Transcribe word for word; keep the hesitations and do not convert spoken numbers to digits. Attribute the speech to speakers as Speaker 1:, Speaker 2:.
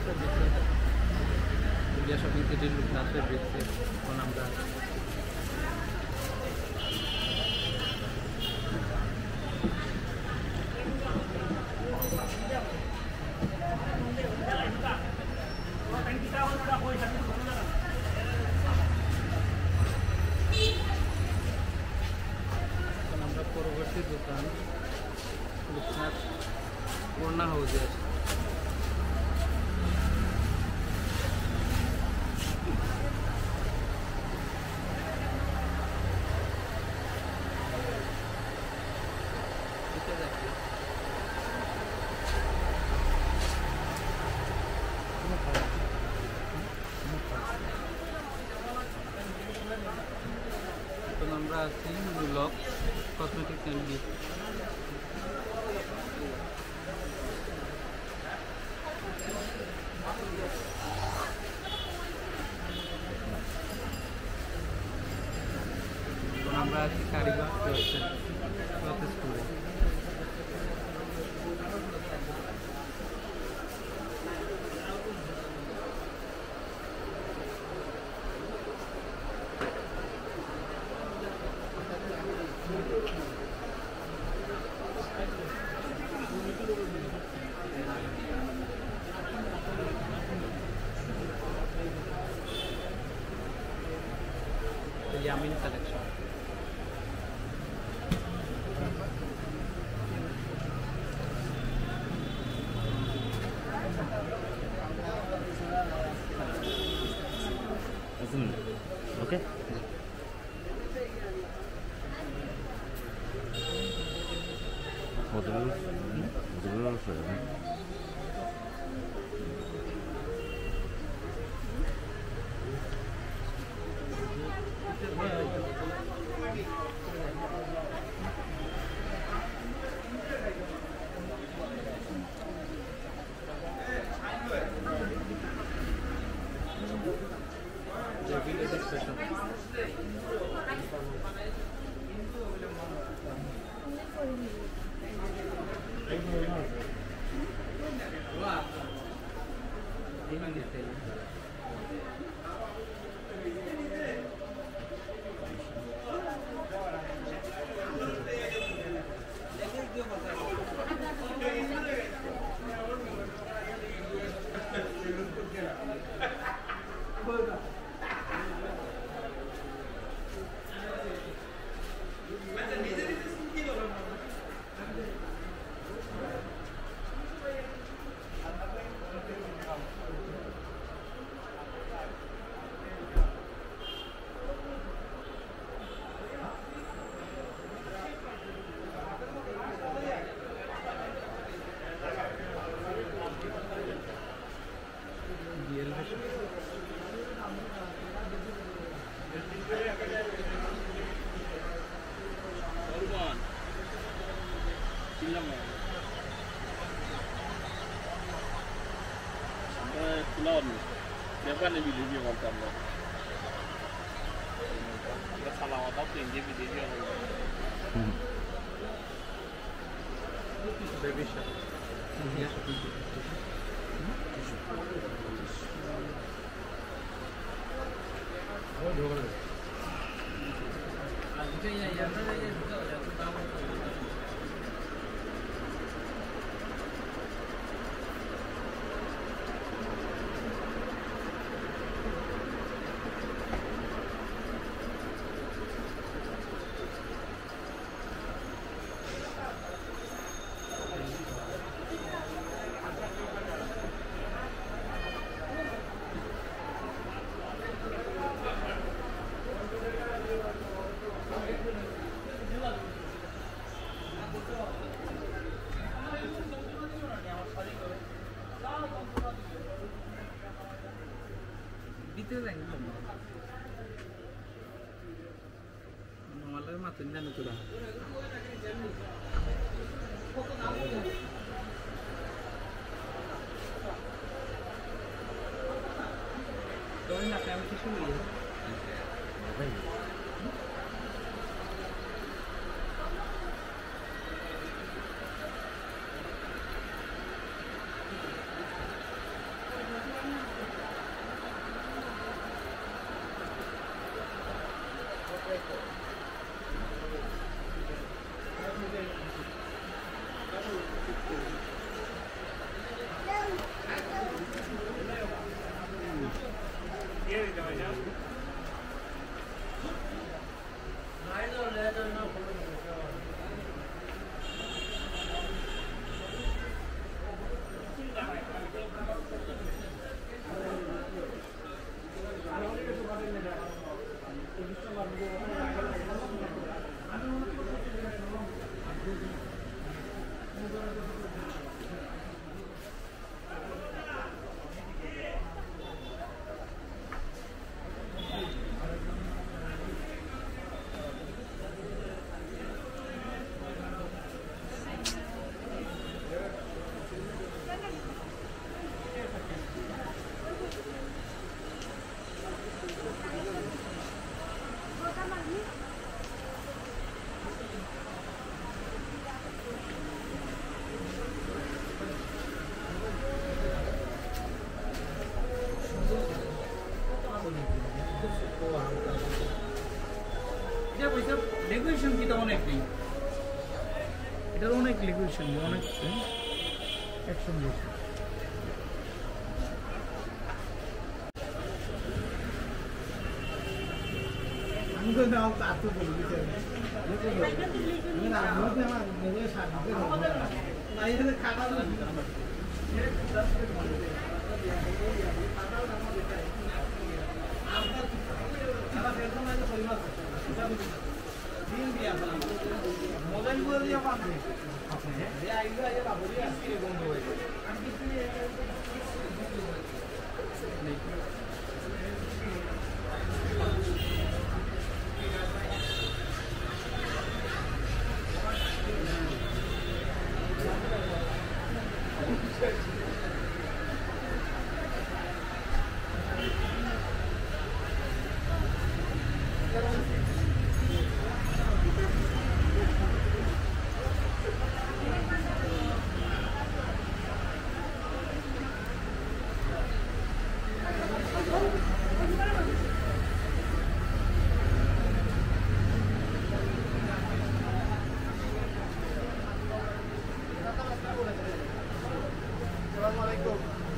Speaker 1: India shopping সিটির লুকনাথ ফেব্রিক্সে এখন আমরা আমরা পরবর্তী দোকান লুকনাথ ওড়না হাউসে আছে। এখন আমরা আছি ব্লক কসমেটিক্স অ্যান্ড গিফট। এখন আমরা আছি কারিগর ক্লথ স্টোরে। Yamin collection.
Speaker 2: Okay. Model, model färgen.
Speaker 3: Kulon, siapa yang video video konten lo? Kita salah atau tinggi video lo?
Speaker 1: Baby shop. India shopping. Oh, dua kali. Ada yang yang ada yang juga ada tahu. Itu yang malah matunya itu dah. Kau nak kami tisu ya? একই
Speaker 4: এটার অনেক লিকুইডশন অনেক action বেশি আমি তো নাও তাতো বলি দিতে আমি না বলতে আমার নিজে সাথে না এখানে খাবার না মোবাইল বলে দিয়ে পাবে যে আইলো আইলো বাবুরি আজকে বন্ধ হয়ে গেল আমি কি আসসালামু আলাইকুম